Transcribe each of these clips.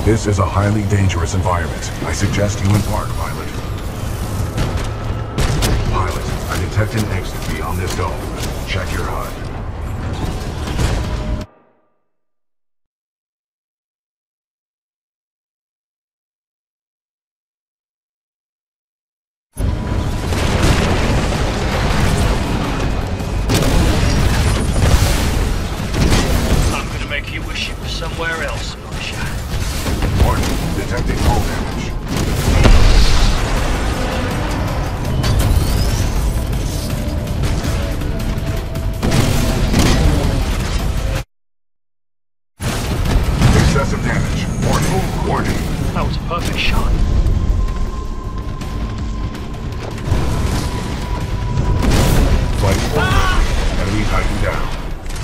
This is a highly dangerous environment. I suggest you embark, pilot. Pilot, I detect an exit beyond this dome. Check your HUD. Somewhere else, Militia. Warning, detecting hull damage. Excessive damage. Warning, warning. That was a perfect shot. Flight forward. Enemy Titan down.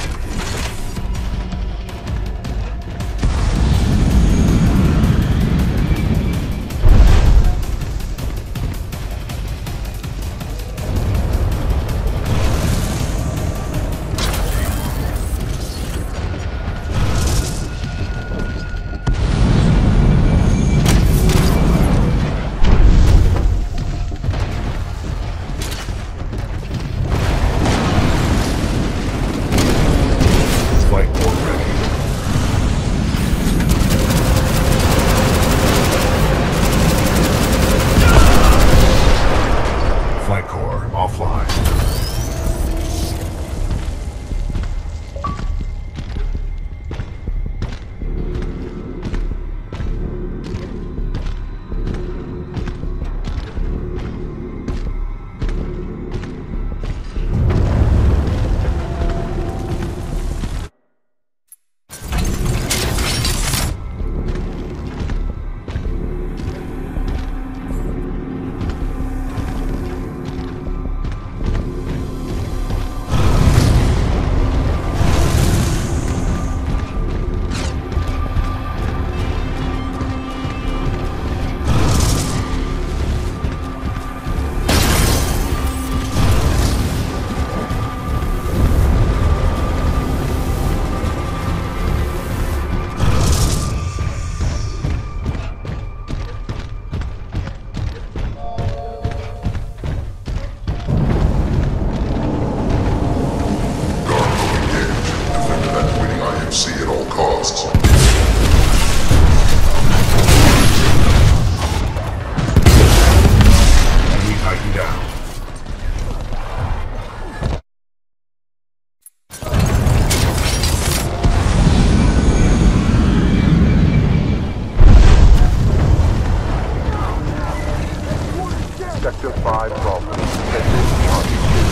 Sector 5 Bravo. Sending Charlie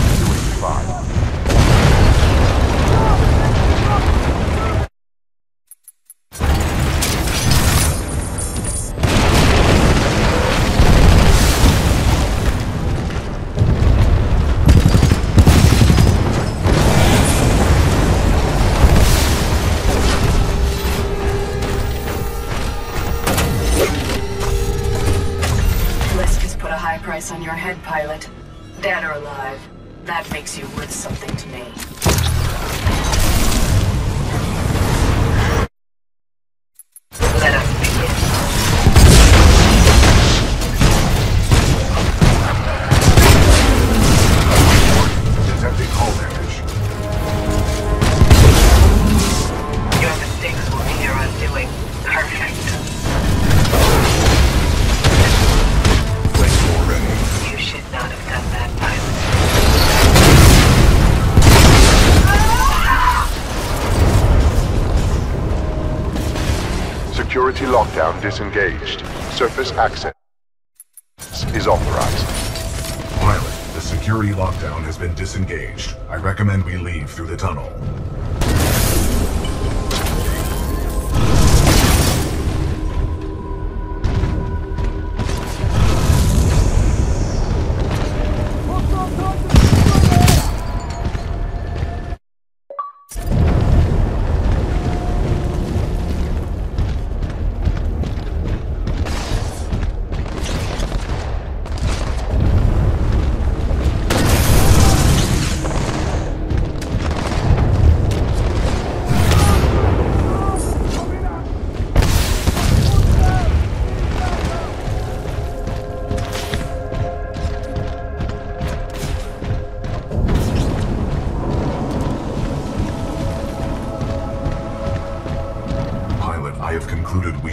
285. Price on your head, pilot. Dead or alive. That makes you worth something to me. Let us begin. Detecting hull damage. Your mistakes will be your undoing. Perfect. You should not have done that, pilot. Security lockdown disengaged. Surface access is authorized. Pilot, the security lockdown has been disengaged. I recommend we leave through the tunnel.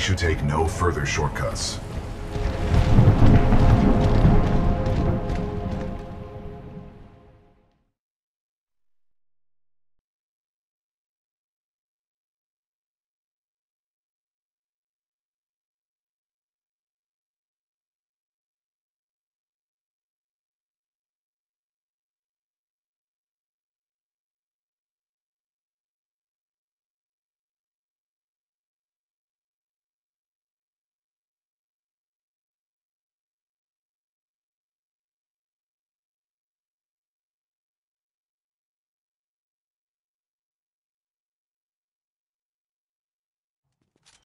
should take no further shortcuts.